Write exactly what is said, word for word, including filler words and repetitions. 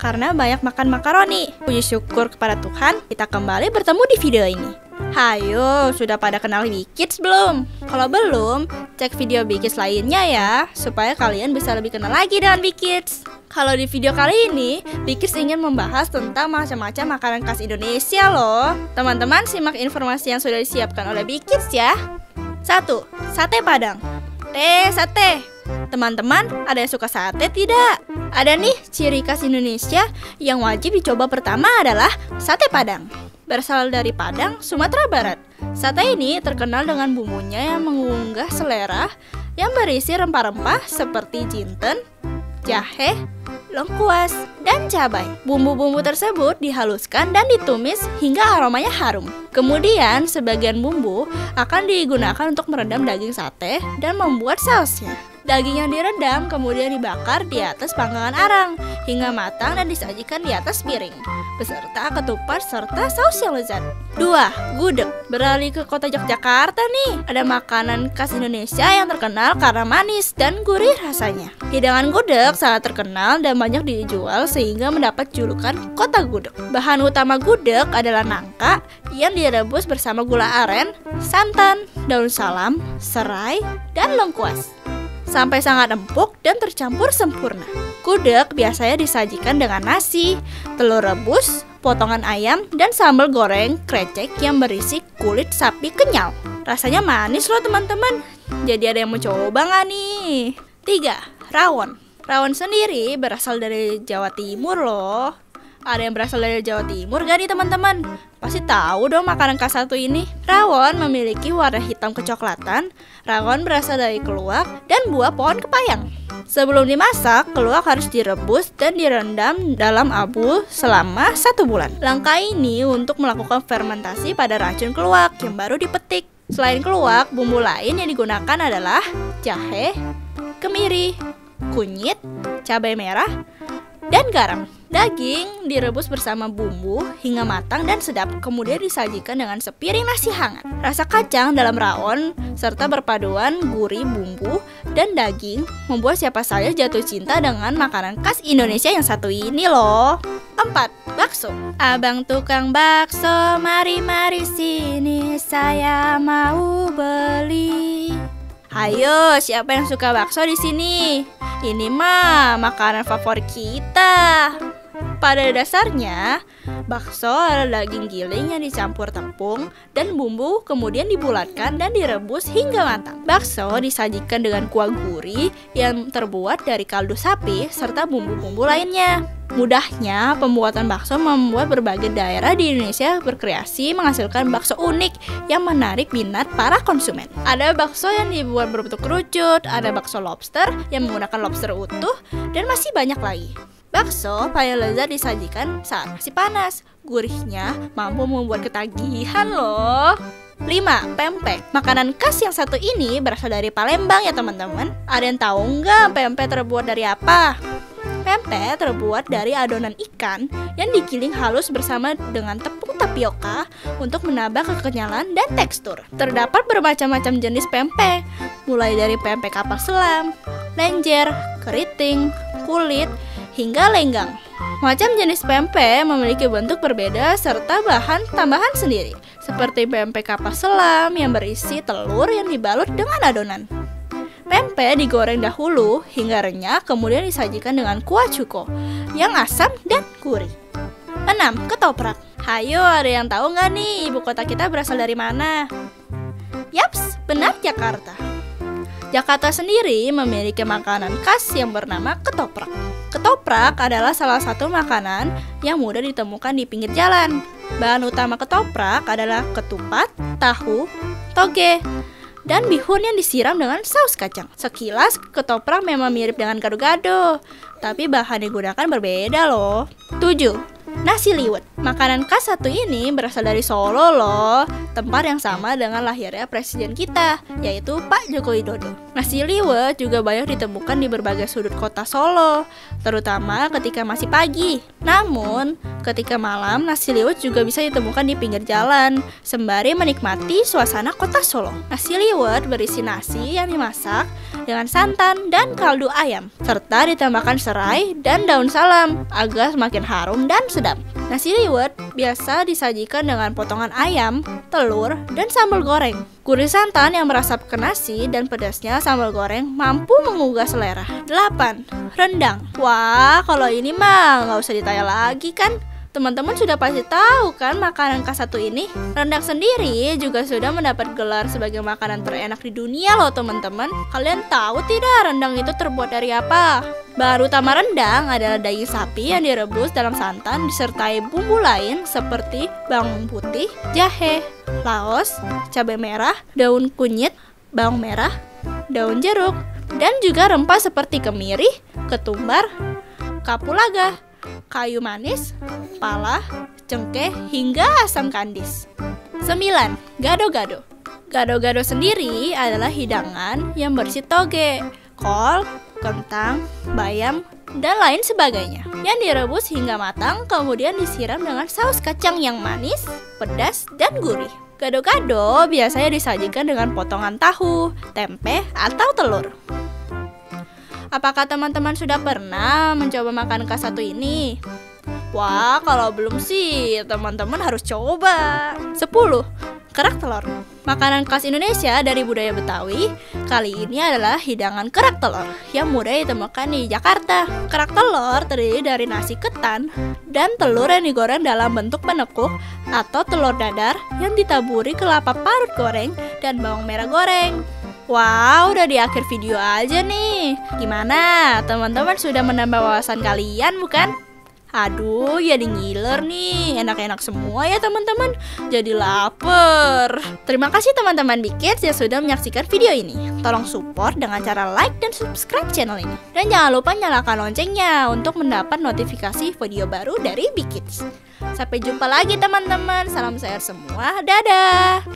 karena banyak makan makaroni. Puji syukur kepada Tuhan, kita kembali bertemu di video ini. Hayo, sudah pada kenal Bkids belum? Kalau belum, cek video Bkids lainnya ya, supaya kalian bisa lebih kenal lagi dengan Bkids. Kalau di video kali ini, Bkids ingin membahas tentang macam-macam makanan khas Indonesia loh. Teman-teman simak informasi yang sudah disiapkan oleh Bkids ya. Satu. Sate Padang. Teh, sate. Teman-teman, ada yang suka sate tidak? Ada nih ciri khas Indonesia yang wajib dicoba pertama adalah sate Padang. Berasal dari Padang, Sumatera Barat. Sate ini terkenal dengan bumbunya yang mengunggah selera yang berisi rempah-rempah seperti jinten, jahe, lengkuas, dan cabai. Bumbu-bumbu tersebut dihaluskan dan ditumis hingga aromanya harum. Kemudian, sebagian bumbu akan digunakan untuk meredam daging sate dan membuat sausnya. Daging yang direndam kemudian dibakar di atas panggangan arang hingga matang dan disajikan di atas piring beserta ketupat serta saus yang lezat. Dua. Gudeg. Beralih ke kota Yogyakarta nih, ada makanan khas Indonesia yang terkenal karena manis dan gurih rasanya. Hidangan gudeg sangat terkenal dan banyak dijual sehingga mendapat julukan kota gudeg. Bahan utama gudeg adalah nangka yang direbus bersama gula aren, santan, daun salam, serai, dan lengkuas sampai sangat empuk dan tercampur sempurna. Gudeg biasanya disajikan dengan nasi, telur rebus, potongan ayam, dan sambal goreng krecek yang berisi kulit sapi kenyal. Rasanya manis loh teman-teman. Jadi ada yang mau coba nggak nih? Tiga. Rawon. Rawon sendiri berasal dari Jawa Timur loh. Ada yang berasal dari Jawa Timur gak nih teman-teman? Pasti tahu dong makanan khas satu ini. Rawon memiliki warna hitam kecoklatan. Rawon berasal dari keluak dan buah pohon kepayang. Sebelum dimasak, keluak harus direbus dan direndam dalam abu selama satu bulan. Langkah ini untuk melakukan fermentasi pada racun keluak yang baru dipetik. Selain keluak, bumbu lain yang digunakan adalah jahe, kemiri, kunyit, cabai merah, dan garam. Daging direbus bersama bumbu hingga matang dan sedap, kemudian disajikan dengan sepiring nasi hangat. Rasa kacang dalam rawon serta perpaduan gurih bumbu dan daging membuat siapa saja jatuh cinta dengan makanan khas Indonesia yang satu ini loh. Empat. Bakso. Abang tukang bakso, mari-mari sini, saya mau beli. Ayo, siapa yang suka bakso di sini? Ini mah makanan favorit kita. Pada dasarnya, bakso adalah daging giling yang dicampur tepung dan bumbu kemudian dibulatkan dan direbus hingga matang. Bakso disajikan dengan kuah gurih yang terbuat dari kaldu sapi serta bumbu-bumbu lainnya. Mudahnya, pembuatan bakso membuat berbagai daerah di Indonesia berkreasi menghasilkan bakso unik yang menarik minat para konsumen. Ada bakso yang dibuat berbentuk kerucut, ada bakso lobster yang menggunakan lobster utuh, dan masih banyak lagi. Bakso paling lezat disajikan saat masih panas. Gurihnya mampu membuat ketagihan loh. Lima. Pempek. Makanan khas yang satu ini berasal dari Palembang ya teman-teman. Ada yang tahu nggak pempek terbuat dari apa? Pempek terbuat dari adonan ikan yang digiling halus bersama dengan tepung tapioka untuk menambah kekenyalan dan tekstur. Terdapat bermacam-macam jenis pempek, mulai dari pempek kapal selam, lenjer, keriting, kulit, hingga lenggang. Macam jenis pempek memiliki bentuk berbeda serta bahan tambahan sendiri, seperti pempek kapal selam yang berisi telur yang dibalut dengan adonan. Pempek digoreng dahulu hingga renyah, kemudian disajikan dengan kuah cuko yang asam dan gurih. Enam. Ketoprak. Hayo, ada yang tahu nggak nih ibu kota kita berasal dari mana? Yaps, benar, Jakarta. Jakarta sendiri memiliki makanan khas yang bernama ketoprak. Ketoprak adalah salah satu makanan yang mudah ditemukan di pinggir jalan. Bahan utama ketoprak adalah ketupat, tahu, toge, dan bihun yang disiram dengan saus kacang. Sekilas, ketoprak memang mirip dengan gado-gado, tapi bahan yang digunakan berbeda loh. Tujuh. Nasi liwet. Makanan khas satu ini berasal dari Solo loh, tempat yang sama dengan lahirnya presiden kita, yaitu Pak Joko Widodo. Nasi liwet juga banyak ditemukan di berbagai sudut kota Solo, terutama ketika masih pagi. Namun, ketika malam, nasi liwet juga bisa ditemukan di pinggir jalan, sembari menikmati suasana kota Solo. Nasi liwet berisi nasi yang dimasak dengan santan dan kaldu ayam, serta ditambahkan serai dan daun salam agar semakin harum dan sedap. Nasi liwet biasa disajikan dengan potongan ayam, telur, dan sambal goreng. Gurih santan yang merasap ke nasi dan pedasnya sambal goreng mampu menggugah selera. delapan. Rendang. Wah, kalau ini mah nggak usah ditanya lagi kan? Teman-teman sudah pasti tahu kan makanan K satu ini? Rendang sendiri juga sudah mendapat gelar sebagai makanan terenak di dunia loh teman-teman. Kalian tahu tidak rendang itu terbuat dari apa? Bahan utama rendang adalah daging sapi yang direbus dalam santan disertai bumbu lain seperti bawang putih, jahe, laos, cabai merah, daun kunyit, bawang merah, daun jeruk, dan juga rempah seperti kemiri, ketumbar, kapulaga, kayu manis, pala, cengkeh, hingga asam kandis. sembilan. Gado-gado. Gado-gado sendiri adalah hidangan yang berisi toge, kol, kentang, bayam, dan lain sebagainya yang direbus hingga matang, kemudian disiram dengan saus kacang yang manis, pedas, dan gurih. Gado-gado biasanya disajikan dengan potongan tahu, tempe, atau telur. Apakah teman-teman sudah pernah mencoba makan K satu ini? Wah, kalau belum sih, teman-teman harus coba. sepuluh. Kerak telur. Makanan khas Indonesia dari budaya Betawi, kali ini adalah hidangan kerak telur yang mudah ditemukan di Jakarta. Kerak telur terdiri dari nasi ketan dan telur yang digoreng dalam bentuk penekuk atau telur dadar yang ditaburi kelapa parut goreng dan bawang merah goreng. Wow, udah di akhir video aja nih. Gimana? Teman-teman sudah menambah wawasan kalian bukan? Aduh, jadi ngiler nih. Enak-enak semua ya teman-teman. Jadi lapar. Terima kasih teman-teman Bikids yang sudah menyaksikan video ini. Tolong support dengan cara like dan subscribe channel ini. Dan jangan lupa nyalakan loncengnya untuk mendapat notifikasi video baru dari Bikids. Sampai jumpa lagi teman-teman. Salam sehat semua. Dadah.